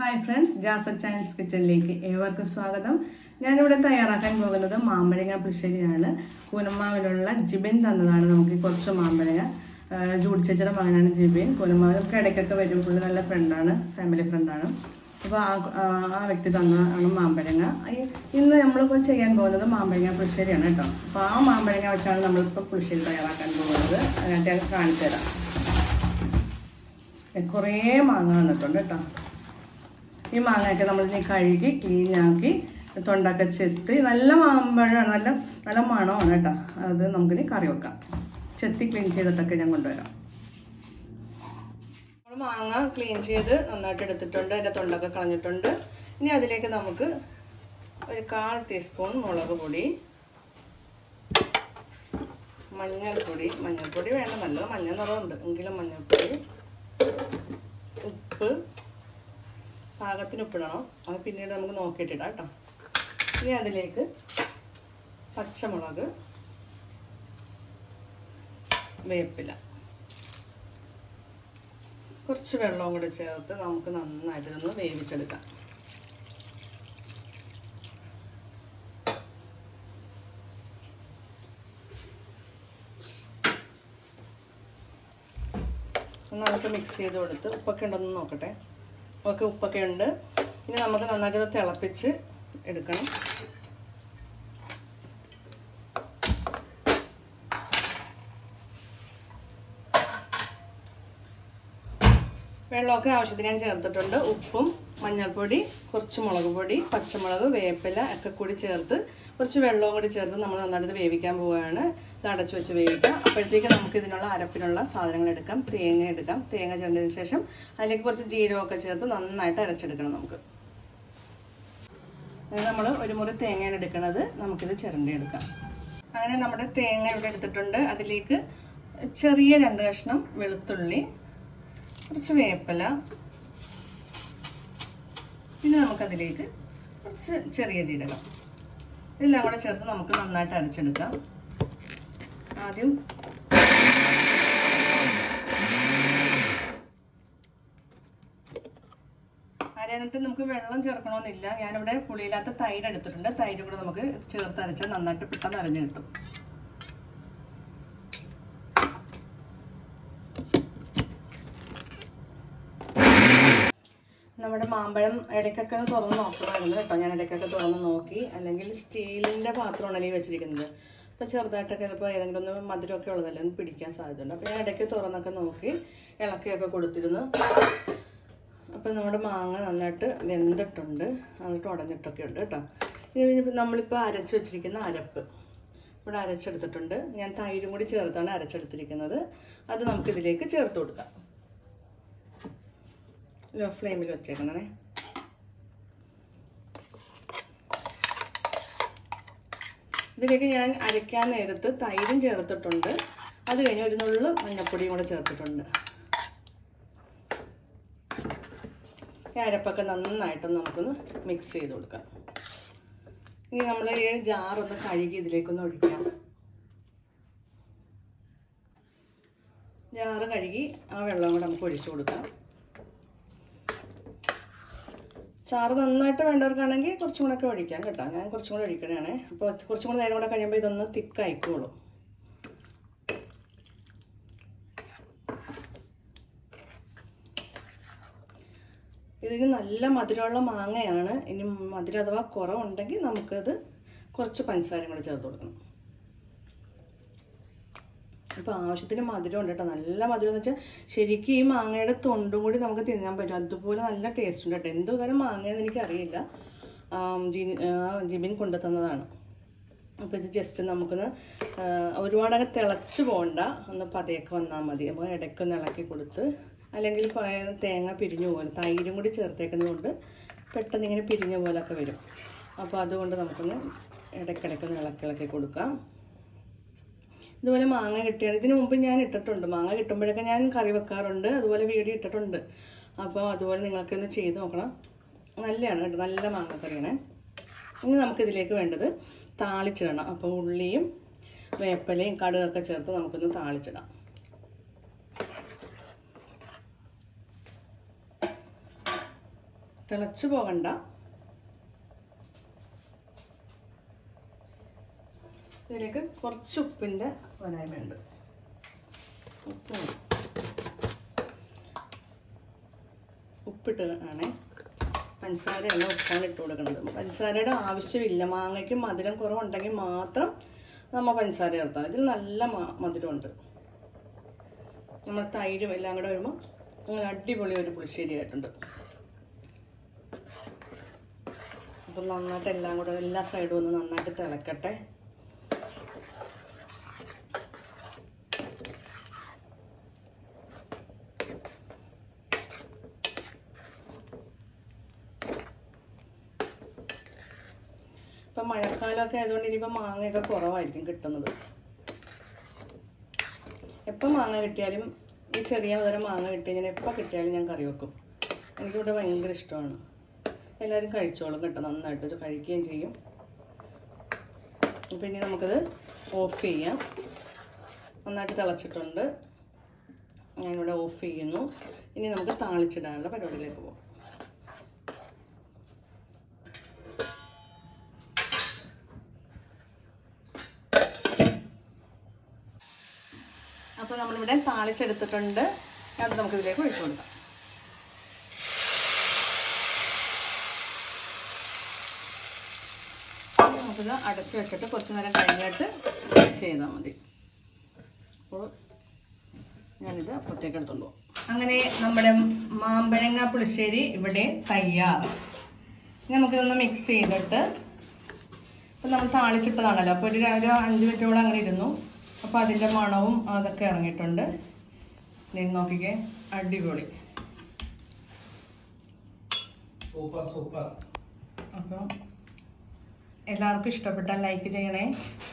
Hi friends, Jasa Chinese കിച്ചണിലേക്ക് ഏവർക്കും സ്വാഗതം. ഞാനിവിടെ തയ്യാറാക്കാൻ പോകുന്നത് മാമ്പഴങ്ങ പുളിശ്ശേരിയാണ്. കൂനമ്മാവിലുള്ള ജിബിൻ തന്നതാണ് നമുക്ക് കുറച്ച് മാമ്പഴങ്ങ. ജൂഡി ചേച്ചിയുടെ മകനാണ് ജിബിൻ. കൂനമ്മാവ് നമുക്ക് ഇടയ്ക്കൊക്കെ വരും. പുള്ളി നല്ല ഫ്രണ്ടാണ്, ഫാമിലി ഫ്രണ്ടാണ്. അപ്പോൾ ആ വ്യക്തി തന്നതാണ് മാമ്പഴങ്ങ. ഇന്ന് നമ്മളിപ്പോൾ ചെയ്യാൻ പോകുന്നത് മാമ്പഴങ്ങ പുളിശ്ശേരിയാണ് കേട്ടോ. അപ്പോൾ ആ മാമ്പഴങ്ങ വെച്ചാണ് നമ്മളിപ്പോൾ പുളിശ്ശേരി തയ്യാറാക്കാൻ പോകുന്നത്. അതിനായിട്ട് കാണിച്ചു തരാം. കുറേ മാങ്ങ വന്നിട്ടുണ്ട് കേട്ടോ. ഈ മാങ്ങയൊക്കെ നമ്മളിനി കഴുകി ക്ലീനാക്കി തൊണ്ടൊക്കെ ചെത്തി, നല്ല മാമ്പഴമാണ്, നല്ല നല്ല മണമാണ് കേട്ടോ. അത് നമുക്കിനി കറി വെക്കാം. ചെത്തി ക്ലീൻ ചെയ്തിട്ടൊക്കെ ഞാൻ കൊണ്ടുവരാം. നമ്മൾ മാങ്ങ ക്ലീൻ ചെയ്ത് നന്നായിട്ട് എടുത്തിട്ടുണ്ട്. അതിൻ്റെ തൊണ്ടൊക്കെ കളഞ്ഞിട്ടുണ്ട്. ഇനി അതിലേക്ക് നമുക്ക് ഒരു 1/4 ടീസ്പൂൺ മുളക് പൊടി, മഞ്ഞൾപ്പൊടി വേണം, നല്ലത് മഞ്ഞ നിറമുണ്ട് എങ്കിലും മഞ്ഞൾപ്പൊടി, ഉപ്പ്, പാകത്തിന് ഉപ്പിടണം. അത് പിന്നീട് നമുക്ക് നോക്കിയിട്ടിടാം കേട്ടോ. ഇനി അതിലേക്ക് പച്ചമുളക്, വേപ്പില, കുറച്ച് വെള്ളവും കൂടി ചേർത്ത് നമുക്ക് നന്നായിട്ട് ഇതൊന്ന് വേവിച്ചെടുക്കാം. നമുക്ക് മിക്സ് ചെയ്ത് കൊടുത്ത് ഉപ്പൊക്കെ ഉണ്ടെന്ന് നോക്കട്ടെ. ഓക്കെ, ഉപ്പൊക്കെ ഉണ്ട്. ഇനി നമുക്ക് നന്നായിട്ട് ഇത് തിളപ്പിച്ച് എടുക്കണം. വെള്ളമൊക്കെ ആവശ്യത്തിന് ഞാൻ ചേർത്തിട്ടുണ്ട്. ഉപ്പും മഞ്ഞൾപ്പൊടി, കുറച്ച് മുളക് പൊടി, പച്ചമുളക്, വേപ്പില ഒക്കെ കൂടി ചേർത്ത് കുറച്ച് വെള്ളവും കൂടി ചേർത്ത് നമ്മൾ നന്നായിട്ട് വേവിക്കാൻ പോവുകയാണ്. ഇത് അടച്ചു വെച്ച് വേവിക്കാം. അപ്പോഴത്തേക്ക് നമുക്ക് ഇതിനുള്ള അരപ്പിനുള്ള സാധനങ്ങൾ എടുക്കാം. തേങ്ങ എടുക്കാം. തേങ്ങ ചേർത്തതിന് ശേഷം അതിലേക്ക് കുറച്ച് ജീരകമൊക്കെ ചേർത്ത് നന്നായിട്ട് അരച്ചെടുക്കണം. നമുക്ക് നമ്മൾ ഒരു മുറി തേങ്ങയാണ് എടുക്കുന്നത്. നമുക്കിത് ചിരണ്ടിയെടുക്കാം. അങ്ങനെ നമ്മുടെ തേങ്ങ ഇവിടെ എടുത്തിട്ടുണ്ട്. അതിലേക്ക് ചെറിയ 2 കഷ്ണം വെളുത്തുള്ളി, കുറച്ച് വേപ്പില, പിന്നെ നമുക്കതിലേക്ക് കുറച്ച് ചെറിയ ജീരകം, ഇതെല്ലാം കൂടെ ചേർത്ത് നമുക്ക് നന്നായിട്ട് അരച്ചെടുക്കാം. ആദ്യം അരയാനായിട്ട് നമുക്ക് വെള്ളം ചേർക്കണമെന്നില്ല. ഞാനിവിടെ പുളിയില്ലാത്ത തൈര് എടുത്തിട്ടുണ്ട്. തൈര് കൂടെ നമുക്ക് ചേർത്ത് അരച്ചാൽ നന്നായിട്ട് പെട്ടെന്ന് അരഞ്ഞു കിട്ടും. നമ്മുടെ മാമ്പഴം ഇടയ്ക്കൊക്കെ ഒന്ന് തുറന്ന് നോക്കണമായിരുന്നു കേട്ടോ. ഞാൻ ഇടയ്ക്കൊക്കെ തുറന്ന് നോക്കി. അല്ലെങ്കിൽ സ്റ്റീലിൻ്റെ പാത്രമാണല്ലോ ഈ വെച്ചിരിക്കുന്നത്. അപ്പോൾ ചെറുതായിട്ടൊക്കെ ചിലപ്പോൾ ഏതെങ്കിലും ഒന്ന് മധുരമൊക്കെ ഉള്ളതല്ലേ, ഒന്ന് പിടിക്കാൻ സാധ്യതയുണ്ട്. അപ്പോൾ ഞാൻ ഇടയ്ക്ക് തുറന്നൊക്കെ നോക്കി ഇളക്കിയൊക്കെ കൊടുത്തിരുന്നു. അപ്പോൾ നമ്മുടെ മാങ്ങ നന്നായിട്ട് വെന്തിട്ടുണ്ട്, നന്നായിട്ട് ഉടഞ്ഞിട്ടൊക്കെ ഉണ്ട് കേട്ടോ. ഇനി നമ്മളിപ്പോൾ അരച്ച് വെച്ചിരിക്കുന്ന അരപ്പ് ഇവിടെ അരച്ചെടുത്തിട്ടുണ്ട്. ഞാൻ തൈരും കൂടി ചേർത്താണ് അരച്ചെടുത്തിരിക്കുന്നത്. അത് നമുക്കിതിലേക്ക് ചേർത്ത് കൊടുക്കാം. ലോ ഫ്ലെയിമിൽ വെച്ചേക്കണേ. ഇതിലേക്ക് ഞാൻ അരയ്ക്കാൻ നേരത്ത് തൈരും ചേർത്തിട്ടുണ്ട്. അത് കഴിഞ്ഞ് ഒരു നുള്ളു മഞ്ഞപ്പൊടിയും കൂടെ ചേർത്തിട്ടുണ്ട്. ഈ അരപ്പൊക്കെ നന്നായിട്ടൊന്ന് നമുക്കൊന്ന് മിക്സ് ചെയ്ത് കൊടുക്കാം. ഇനി നമ്മൾ ഈ ജാറൊന്ന് കഴുകി ഇതിലേക്കൊന്ന് ഒഴിക്കാം. ജാറ് കഴുകി ആ വെള്ളം കൂടെ നമുക്ക് ഒഴിച്ചു കൊടുക്കാം. ചാറ് നന്നായിട്ട് വേണ്ടവർക്കാണെങ്കിൽ കുറച്ചും കൂടെ ഒക്കെ ഒഴിക്കാം കേട്ടോ. ഞാൻ കുറച്ചും കൂടെ ഒഴിക്കണേ. അപ്പോൾ കുറച്ചും കൂടെ നേരം കൂടെ കഴിയുമ്പോൾ ഇതൊന്ന് തിക്കായിക്കോളും. ഇതിന് നല്ല മധുരമുള്ള മാങ്ങയാണ്. ഇനി മധുരം അഥവാ കുറവുണ്ടെങ്കിൽ നമുക്കത് കുറച്ച് പഞ്ചസാരയും കൂടെ ചേർത്ത് കൊടുക്കണം. ഇപ്പോൾ ആവശ്യത്തിന് മധുരം ഉണ്ട് കേട്ടോ. നല്ല മധുരം എന്ന് വെച്ചാൽ ശരിക്കും ഈ മാങ്ങയുടെ തൊണ്ടും കൂടി നമുക്ക് തിന്നാൻ പറ്റും. അതുപോലെ നല്ല ടേസ്റ്റ് ഉണ്ട് കേട്ടോ. എന്തോ തരം മാങ്ങയെന്ന് എനിക്കറിയില്ല. ജിബിൻ കൊണ്ടു തന്നതാണ്. അപ്പോൾ ഇത് ജസ്റ്റ് നമുക്കൊന്ന് ഒരുപാടൊക്കെ തിളച്ച് പോകണ്ട, ഒന്ന് പതയൊക്കെ വന്നാൽ മതി. അപ്പോൾ ഇടയ്ക്കൊന്ന് ഇളക്കി കൊടുത്ത്, അല്ലെങ്കിൽ തേങ്ങ പിരിഞ്ഞു പോലെ തൈരും കൂടി ചേർത്തേക്കുന്നത് കൊണ്ട് പെട്ടെന്ന് ഇങ്ങനെ പിരിഞ്ഞ പോലൊക്കെ വരും. അപ്പോൾ അതുകൊണ്ട് നമുക്കൊന്ന് ഇടയ്ക്കിടയ്ക്കൊന്ന് ഇളക്കി കൊടുക്കാം. ഇതുപോലെ മാങ്ങ കിട്ടിയാണ്. ഇതിനു മുമ്പ് ഞാൻ ഇട്ടിട്ടുണ്ട്. മാങ്ങ കിട്ടുമ്പോഴൊക്കെ ഞാൻ കറി വെക്കാറുണ്ട്, അതുപോലെ വീഡിയോ ഇട്ടിട്ടുണ്ട്. അപ്പോൾ അതുപോലെ നിങ്ങൾക്കൊന്ന് ചെയ്ത് നോക്കണം. നല്ലതാണ് കേട്ടോ, നല്ല മാങ്ങക്കറിയാണ്. ഇനി നമുക്കിതിലേക്ക് വേണ്ടത് താളിച്ചിടണം. അപ്പോൾ ഉള്ളിയും വേപ്പിലയും കടുകൊക്കെ ചേർത്ത് നമുക്കൊന്ന് താളിച്ചിടാം. തിളച്ചു പോകണ്ട. ഇതിലേക്ക് കുറച്ച് ഉപ്പിൻ്റെ പോരായ്മയുണ്ട്. ഉപ്പിട്ട് ആണേ, പഞ്ചസാരയല്ല ഉപ്പാണ് ഇട്ട് കൊടുക്കുന്നത്. പഞ്ചസാരയുടെ ആവശ്യമില്ല. മാങ്ങയ്ക്ക് മധുരം കുറവുണ്ടെങ്കിൽ മാത്രം നമ്മൾ പഞ്ചസാര ചേർത്താൽ. ഇതിൽ നല്ല മധുരമുണ്ട്. നമ്മൾ തൈരും എല്ലാം കൂടെ വരുമ്പോൾ അങ്ങനെ അടിപൊളി ഒരു പുളിശ്ശേരി ആയിട്ടുണ്ട്. അപ്പം നന്നായിട്ട് എല്ലാം കൂടെ എല്ലാ സൈഡും ഒന്ന് നന്നായിട്ട് തിളക്കട്ടെ. ഇപ്പം മഴക്കാലമൊക്കെ ആയതുകൊണ്ട് ഇനിയിപ്പോൾ മാങ്ങയൊക്കെ കുറവായിരിക്കും കിട്ടുന്നത്. എപ്പോൾ മാങ്ങ കിട്ടിയാലും ഈ ചെറിയ തരം മാങ്ങ കിട്ടി ഞാൻ എപ്പോൾ കിട്ടിയാലും ഞാൻ കറി വെക്കും. എനിക്കിവിടെ ഭയങ്കര ഇഷ്ടമാണ്. എല്ലാവരും കഴിച്ചോളും കേട്ടോ, നന്നായിട്ട് കഴിക്കുകയും ചെയ്യും. അപ്പം ഇനി നമുക്കത് ഓഫ് ചെയ്യാം. നന്നായിട്ട് തിളച്ചിട്ടുണ്ട്. ഞാനിവിടെ ഓഫ് ചെയ്യുന്നു. ഇനി നമുക്ക് താളിച്ചിടാനുള്ള പരിപാടിയിലേക്ക് പോകാം. അപ്പോൾ നമ്മളിവിടെ താളിച്ചെടുത്തിട്ടുണ്ട്. അത് നമുക്കിതിലേക്ക് ഒഴിച്ചു കൊടുക്കാം. നമുക്കിത് അടച്ചു വെച്ചിട്ട് കുറച്ച് നേരം കഴിഞ്ഞിട്ട് ചെയ്താൽ മതി. അപ്പോൾ ഞാനിത് അപ്പുറത്തേക്ക് എടുത്തോണ്ട് പോകും. അങ്ങനെ നമ്മുടെ മാമ്പഴങ്ങ പുളിശ്ശേരി ഇവിടെ തയ്യാർ. നമുക്കിതൊന്ന് മിക്സ് ചെയ്തിട്ട്, ഇപ്പം നമ്മൾ താളിച്ചിട്ടതാണല്ലോ, അപ്പോൾ ഒരു 5 മിനിറ്റോളം അങ്ങനെ ഇരുന്നു. അപ്പോൾ അതിൻ്റെ മണവും അതൊക്കെ ഇറങ്ങിയിട്ടുണ്ട്. നോക്കിക്കേ, അടിപൊളി. സൂപ്പർ. അപ്പം എല്ലാവർക്കും ഇഷ്ടപ്പെട്ടാൽ ലൈക്ക് ചെയ്യണേ.